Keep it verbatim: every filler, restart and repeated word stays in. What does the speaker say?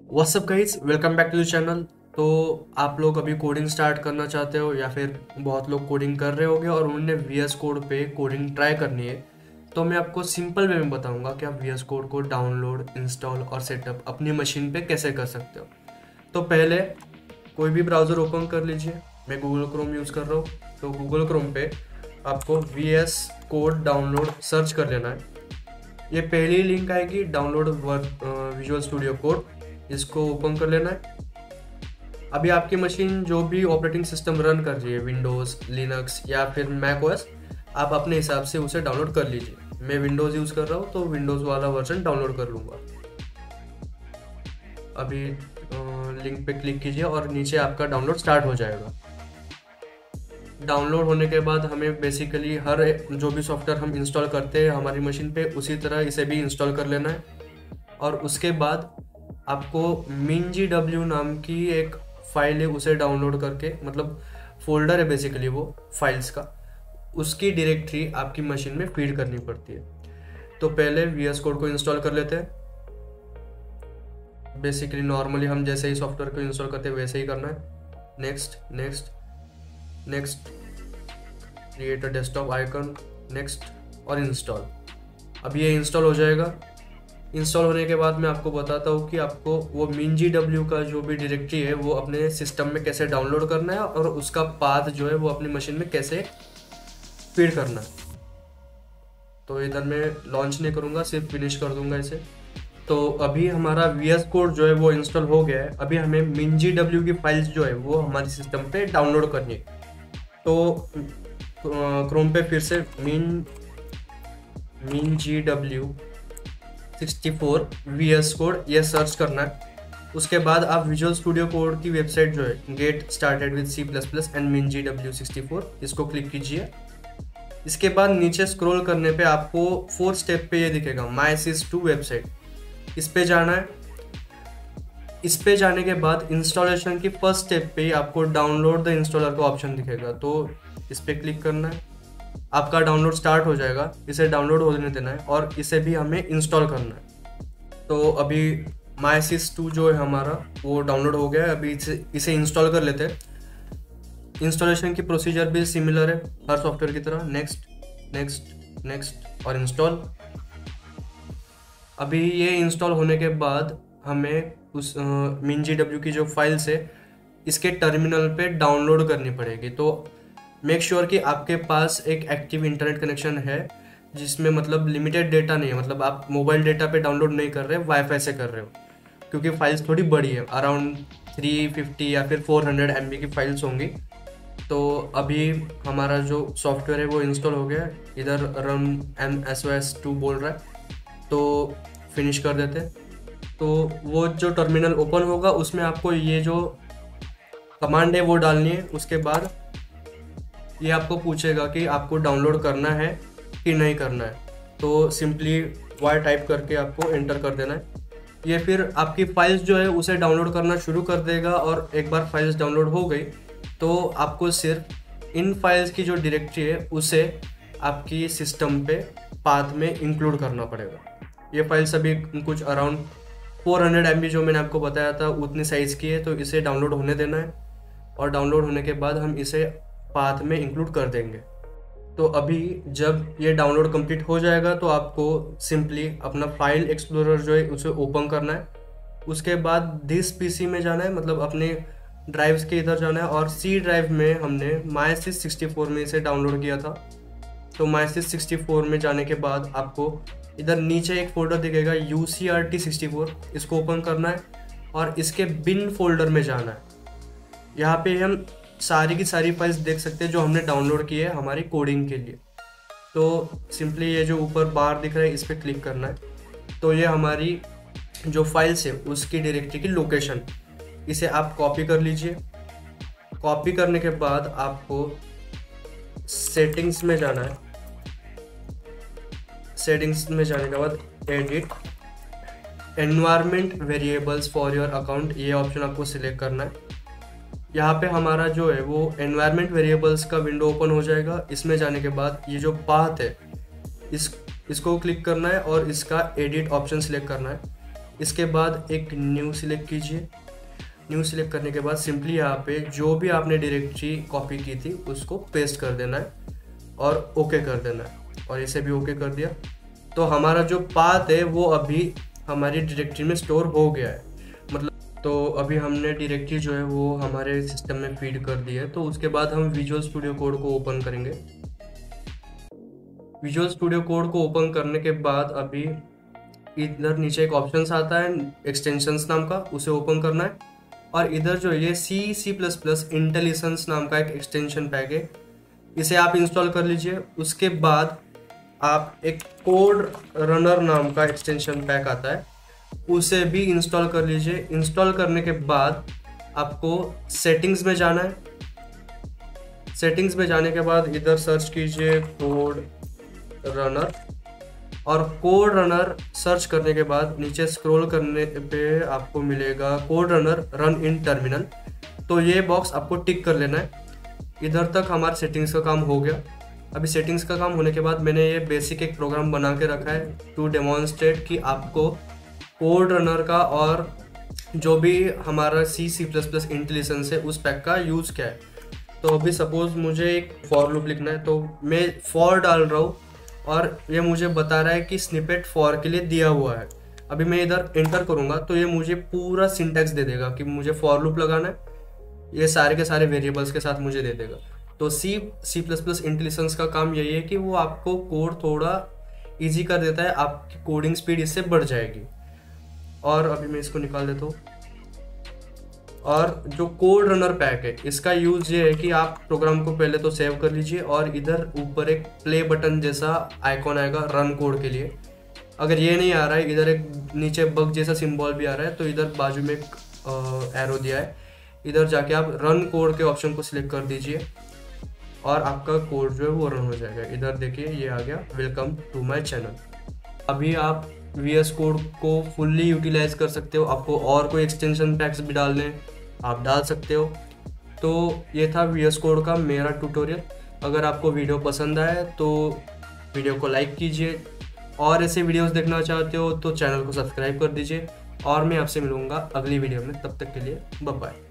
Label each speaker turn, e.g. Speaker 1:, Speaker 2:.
Speaker 1: WhatsApp guys, welcome back to the channel. तो आप लोग अभी कोडिंग स्टार्ट करना चाहते हो या फिर बहुत लोग कोडिंग कर रहे होंगे और उन्होंने वी एस कोड पे कोडिंग ट्राई करनी है, तो मैं आपको सिंपल वे में बताऊंगा कि आप वी एस कोड को डाउनलोड, इंस्टॉल और सेटअप अपनी मशीन पे कैसे कर सकते हो। तो पहले कोई भी ब्राउज़र ओपन कर लीजिए। मैं गूगल क्रोम यूज़ कर रहा हूँ, तो गूगल क्रोम पे आपको V S code download search कर लेना है। ये पहली लिंक आएगी, डाउनलोड विजुअल स्टूडियो कोड, इसको ओपन कर लेना है। अभी आपकी मशीन जो भी ऑपरेटिंग सिस्टम रन कर रही है, विंडोज़, लिनक्स या फिर मैक ओएस, आप अपने हिसाब से उसे डाउनलोड कर लीजिए। मैं विंडोज़ यूज़ कर रहा हूँ तो विंडोज़ वाला वर्जन डाउनलोड कर लूँगा। अभी लिंक पे क्लिक कीजिए और नीचे आपका डाउनलोड स्टार्ट हो जाएगा। डाउनलोड होने के बाद हमें बेसिकली हर जो भी सॉफ्टवेयर हम इंस्टॉल करते हैं हमारी मशीन पे, उसी तरह इसे भी इंस्टॉल कर लेना है। और उसके बाद आपको mingw नाम की एक फाइल है, उसे डाउनलोड करके, मतलब फोल्डर है बेसिकली वो फाइल्स का, उसकी डायरेक्टरी आपकी मशीन में फीड करनी पड़ती है। तो पहले वी एस कोड को इंस्टॉल कर लेते हैं। बेसिकली नॉर्मली हम जैसे ही सॉफ्टवेयर को इंस्टॉल करते हैं वैसे ही करना है। Next next next create a desktop icon, next और इंस्टॉल। अब ये इंस्टॉल हो जाएगा। इंस्टॉल होने के बाद मैं आपको बताता हूँ कि आपको वो mingw का जो भी डायरेक्टरी है वो अपने सिस्टम में कैसे डाउनलोड करना है और उसका पाथ जो है वो अपनी मशीन में कैसे फीड करना है। तो इधर मैं लॉन्च नहीं करूँगा, सिर्फ फिनिश कर दूंगा इसे। तो अभी हमारा वी एस कोड जो है वो इंस्टॉल हो गया है। अभी हमें mingw की फाइल्स जो है वो हमारे सिस्टम पे डाउनलोड करनी है। तो क्रोम पे फिर से min mingw sixty four V S Code ये सर्च करना है। उसके बाद आप विजुअल स्टूडियो कोड की वेबसाइट जो है get started with C plus plus and mingw sixty four, इसको क्लिक कीजिए। इसके बाद नीचे स्क्रॉल करने पे आपको फोर स्टेप पे ये दिखेगा माई सिस टू वेबसाइट, इस पे जाना है। इस पे जाने के बाद इंस्टॉलेशन की फर्स्ट स्टेप पे आपको डाउनलोड द इंस्टॉलर का ऑप्शन दिखेगा, तो इस पे क्लिक करना है। आपका डाउनलोड स्टार्ट हो जाएगा, इसे डाउनलोड होने देना है और इसे भी हमें इंस्टॉल करना है। तो अभी माई सिस टू जो है हमारा वो डाउनलोड हो गया है। अभी इसे इसे इंस्टॉल कर लेते हैं। इंस्टॉलेशन की प्रोसीजर भी सिमिलर है हर सॉफ्टवेयर की तरह। नेक्स्ट नेक्स्ट नेक्स्ट और इंस्टॉल। अभी ये इंस्टॉल होने के बाद हमें उस mingw की जो फाइल्स है इसके टर्मिनल पे डाउनलोड करनी पड़ेगी। तो मेक श्योर sure कि आपके पास एक एक्टिव इंटरनेट कनेक्शन है, जिसमें मतलब लिमिटेड डेटा नहीं है, मतलब आप मोबाइल डेटा पे डाउनलोड नहीं कर रहे, वाईफाई से कर रहे हो, क्योंकि फाइल्स थोड़ी बड़ी है, अराउंड थ्री फिफ्टी या फिर फोर हंड्रेड एम बी की फाइल्स होंगी। तो अभी हमारा जो सॉफ्टवेयर है वो इंस्टॉल हो गया है। इधर run M S O S two बोल रहा है, तो फिनिश कर देते हैं। तो वो जो टर्मिनल ओपन होगा उसमें आपको ये जो कमांड है वो डालनी है। उसके बाद ये आपको पूछेगा कि आपको डाउनलोड करना है कि नहीं करना है, तो सिंपली वाई टाइप करके आपको एंटर कर देना है। ये फिर आपकी फाइल्स जो है उसे डाउनलोड करना शुरू कर देगा और एक बार फाइल्स डाउनलोड हो गई तो आपको सिर्फ इन फाइल्स की जो डायरेक्टरी है उसे आपकी सिस्टम पे पाथ में इंक्लूड करना पड़ेगा। ये फाइल्स अभी कुछ around four hundred M B जो मैंने आपको बताया था उतनी साइज़ की है, तो इसे डाउनलोड होने देना है और डाउनलोड होने के बाद हम इसे पाथ में इंक्लूड कर देंगे। तो अभी जब ये डाउनलोड कंप्लीट हो जाएगा तो आपको सिंपली अपना फाइल एक्सप्लोरर जो है उसे ओपन करना है। उसके बाद दिस पीसी में जाना है, मतलब अपने ड्राइव्स के इधर जाना है और सी ड्राइव में हमने माई सिस सिक्सटी फोर में इसे डाउनलोड किया था। तो माई सिस सिक्सटी फोर में जाने के बाद आपको इधर नीचे एक फोल्डर दिखेगा U C R T sixty four, इसको ओपन करना है और इसके बिन फोल्डर में जाना है। यहाँ पे हम सारी की सारी फाइल्स देख सकते हैं जो हमने डाउनलोड की है हमारी कोडिंग के लिए। तो सिंपली ये जो ऊपर बार दिख रहा है इस पर क्लिक करना है। तो ये हमारी जो फाइल्स है उसकी डायरेक्टरी की लोकेशन, इसे आप कॉपी कर लीजिए। कॉपी करने के बाद आपको सेटिंग्स में जाना है। सेटिंग्स में जाने के बाद edit environment variables for your account, ये ऑप्शन आपको सिलेक्ट करना है। यहाँ पे हमारा जो है वो एनवायरनमेंट वेरिएबल्स का विंडो ओपन हो जाएगा। इसमें जाने के बाद ये जो पाथ है इस इसको क्लिक करना है और इसका एडिट ऑप्शन सिलेक्ट करना है। इसके बाद एक न्यू सिलेक्ट कीजिए। न्यू सिलेक्ट करने के बाद सिंपली यहाँ पे जो भी आपने डायरेक्टरी कॉपी की थी उसको पेस्ट कर देना है और ओके कर देना है, और इसे भी ओके कर दिया। तो हमारा जो पाथ है वो अभी हमारी डायरेक्टरी में स्टोर हो गया है। मतलब तो अभी हमने डायरेक्टरी जो है वो हमारे सिस्टम में फीड कर दी है। तो उसके बाद हम विजुअल स्टूडियो कोड को ओपन करेंगे। विजुअल स्टूडियो कोड को ओपन करने के बाद अभी इधर नीचे एक ऑप्शन आता है एक्सटेंशंस नाम का, उसे ओपन करना है। और इधर जो ये C C plus plus IntelliSense नाम का एक एक्सटेंशन पैक है, इसे आप इंस्टॉल कर लीजिए। उसके बाद आप एक कोड रनर नाम का एक्सटेंशन पैक आता है, उसे भी इंस्टॉल कर लीजिए। इंस्टॉल करने के बाद आपको सेटिंग्स में जाना है। सेटिंग्स में जाने के बाद इधर सर्च कीजिए कोड रनर, और कोड रनर सर्च करने के बाद नीचे स्क्रॉल करने पे आपको मिलेगा code runner run in terminal. तो ये बॉक्स आपको टिक कर लेना है। इधर तक हमारा सेटिंग्स का काम हो गया। अभी सेटिंग्स का काम होने के बाद मैंने ये बेसिक एक प्रोग्राम बना के रखा है टू डेमोन्स्ट्रेट कि आपको कोड रनर का और जो भी हमारा C C plus plus IntelliSense है उस पैक का यूज़ क्या है। तो अभी सपोज मुझे एक फॉर लूप लिखना है, तो मैं फॉर डाल रहा हूँ और ये मुझे बता रहा है कि स्निपेट फॉर के लिए दिया हुआ है। अभी मैं इधर एंटर करूँगा तो ये मुझे पूरा सिंटैक्स दे देगा कि मुझे फॉर लूप लगाना है, ये सारे के सारे वेरिएबल्स के साथ मुझे दे देगा। तो C C plus plus IntelliSense का काम यही है कि वो आपको कोड थोड़ा इजी कर देता है, आपकी कोडिंग स्पीड इससे बढ़ जाएगी। और अभी मैं इसको निकाल देता हूँ। और जो कोड रनर पैक है इसका यूज़ ये है कि आप प्रोग्राम को पहले तो सेव कर लीजिए और इधर ऊपर एक प्ले बटन जैसा आइकॉन आएगा रन कोड के लिए। अगर ये नहीं आ रहा है, इधर एक नीचे बग जैसा सिंबल भी आ रहा है, तो इधर बाजू में एक एरो दिया है, इधर जाके आप रन कोड के ऑप्शन को सिलेक्ट कर दीजिए और आपका कोड जो है वो रन हो जाएगा। इधर देखिए ये आ गया, वेलकम टू माय चैनल। अभी आप वी एस कोड को फुल्ली यूटिलाइज कर सकते हो। आपको और कोई एक्सटेंशन पैक्स भी डालने हैं आप डाल सकते हो। तो ये था वी एस कोड का मेरा ट्यूटोरियल। अगर आपको वीडियो पसंद आए तो वीडियो को लाइक कीजिए, और ऐसे वीडियोस देखना चाहते हो तो चैनल को सब्सक्राइब कर दीजिए। और मैं आपसे मिलूँगा अगली वीडियो में, तब तक के लिए बाय बाय।